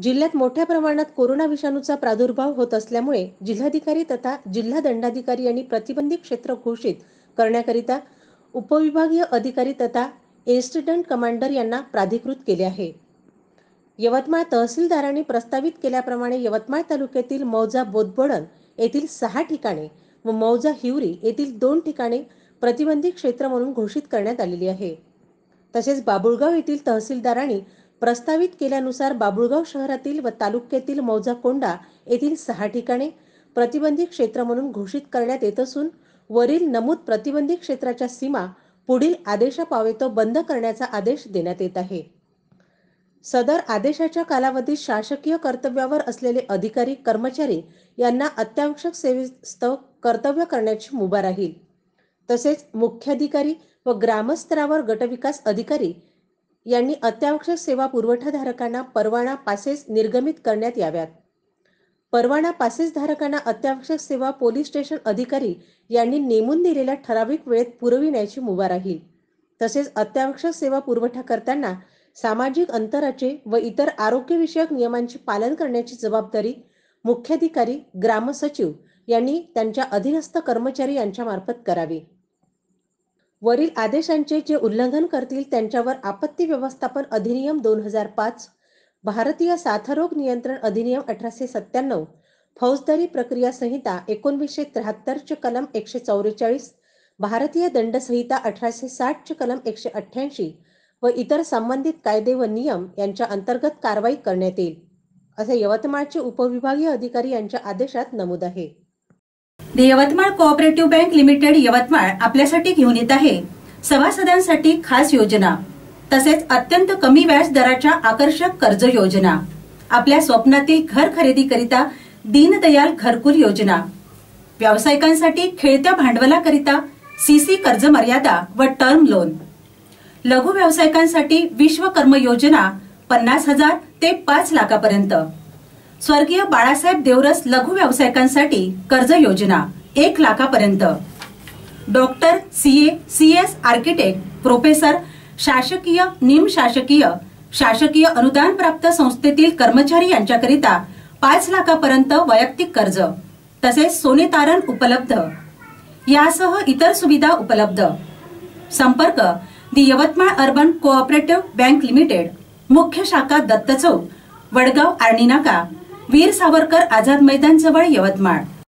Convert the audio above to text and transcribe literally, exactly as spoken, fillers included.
जिल्ह्यात मोठ्या प्रमाणात कोरोना विषाणूचा प्रादुर्भाव होत असल्यामुळे जिल्हाधिकारी तथा जिल्हा दंडाधिकारी यांनी प्रतिबंधित क्षेत्र घोषित करण्याकरिता उपविभागीय अधिकारी तथा इन्सिडेंट कमांडर यांना प्राधिकृत केले आहे। यवतमाळ तहसीलदारांनी प्रस्तावित केल्याप्रमाणे यवतमाळ तालुक्यातील मौजा बोदबोडण येथील सहा ठिकाणे व मौजा हिवरी येथील दोन ठिकाणे प्रतिबंधित क्षेत्र म्हणून घोषित करण्यात आलेली आहे। तसेच बाबुळगाव येथील तहसीलदारांनी प्रस्तावित केल्यानुसार बाबुळगाव शहरातील व तालुक्यातील मौजा कोंडा येथील सहा ठिकाणे प्रतिबंधित क्षेत्र म्हणून घोषित करण्यात येत असून वरील नमूद प्रतिबंधित क्षेत्राच्या सीमा पुढील आदेशापावेतो बंद करण्याचा आदेश देण्यात येत आहे। सदर आदेशाच्या कालावधीत शासकीय कर्तव्यावर असलेले अधिकारी कर्मचारी यांना अत्यावश्यक सेवेस्तव कर्तव्य करण्याची मुभा राहील। तसेच मुख्याधिकारी व ग्रामस्तरावर गटविकास अधिकारी यांनी अत्यावश्यक सेवा पुरवठाधारकांना परवाना पासेस निर्गमित करण्यात याव्यात। परवाना पासेस धारकांना अत्यावश्यक सेवा पोलीस स्टेशन अधिकारी यांनी नेमून दिलेल्या ठराविक वेळेत पुरविण्याची मुभा राहील। तसेच अत्यावश्यक सेवा पुरवठा करताना सामाजिक अंतराचे व इतर आरोग्य विषयक नियमांचे पालन करण्याची जबाबदारी मुख्याधिकारी ग्रामसचिव यांनी त्यांच्या अधीनस्थ कर्मचारी यांच्या मार्फत करावी। वरील आदेशांचे जे उल्लंघन करतील त्यांच्यावर आपत्ती व्यवस्थापन अधिनियम दोन हजार पाच, भारतीय साथरोग नियंत्रण अधिनियम अठराशे सत्त्याण्णव, फौजदारी प्रक्रिया संहिता एकोणीसशे त्र्याहत्तर चे कलम एकशे चौवेचाळीस, भारतीय दंड संहिता अठराशे साठ चे कलम एकशे अठ्ठ्याऐंशी व इतर संबंधित कायदे व नियम यांच्या अंतर्गत कारवाई करण्यात येईल, असे यवतमाळचे उपविभागीय अधिकारी यांच्या आदेशात नमूद आहे। Yavatmal cooperative bank limited Yavatmal आपल्यासाठी घेऊन येत आहे सभासदांसाठी खास योजना तसेच अत्यंत कमी व्याज दराच्या आकर्षक कर्ज योजना। आपल्या स्वप्नातील घर खरेदी करिता दीनदयाल घरकुल योजना, व्यावसायिकांसाठी खेळत्या भांडवलाकरिता सीसी कर्ज मर्यादा व टर्म लोन, लघु व्यावसायिकांसाठी विश्वकर्म योजना पन्नास हजार ते पाच लाखापर्यंत, स्वर्गीय बाळासाहेब देवरस लघु व्यावसायिकांसाठी कर्ज योजना एक लाखापर्यंत, doctor CA CS architect professor शासकीय निम शासकीय शासकीय अनुदान प्राप्त संस्थेतील कर्मचारी यांच्याकरिता पाच लाखापर्यंत वैयक्तिक कर्ज तसेच सोने तारण उपलब्ध यासह इतर सुविधा उपलब्ध। संपर्क the Yavatmal urban cooperative bank limited, मुख्य शाखा दत्त चौक, वडगाव आर्णी नाका, वीर सावरकर आझाद मैदान जवळ यवतमाळ।